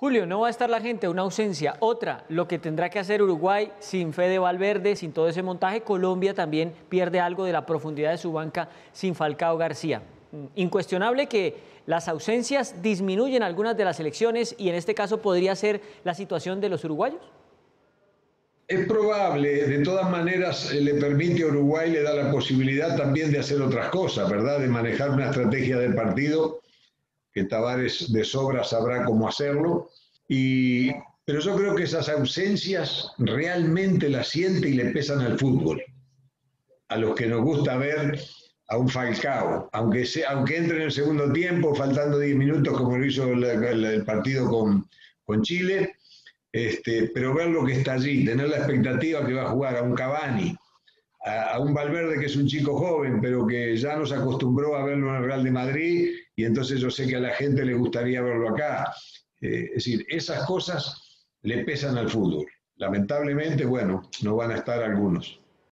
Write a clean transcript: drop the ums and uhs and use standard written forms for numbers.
Julio, no va a estar la gente, una ausencia. Otra, lo que tendrá que hacer Uruguay sin Fede Valverde, sin todo ese montaje. Colombia también pierde algo de la profundidad de su banca sin Falcao García. Incuestionable que las ausencias disminuyen algunas de las selecciones y en este caso podría ser la situación de los uruguayos. Es probable, de todas maneras le permite a Uruguay, le da la posibilidad también de hacer otras cosas, ¿verdad? De manejar una estrategia de partido que Tavares de sobra sabrá cómo hacerlo. Pero yo creo que esas ausencias realmente las siente y le pesan al fútbol. A los que nos gusta ver a un Falcao, aunque entre en el segundo tiempo, faltando 10 minutos, como lo hizo el partido con Chile, pero ver lo que está allí, tener la expectativa que va a jugar a un Cavani, a un Valverde que es un chico joven, pero que ya nos acostumbró a verlo en el Real de Madrid, y entonces yo sé que a la gente le gustaría verlo acá. Es decir, esas cosas le pesan al fútbol. Lamentablemente, bueno, no van a estar algunos.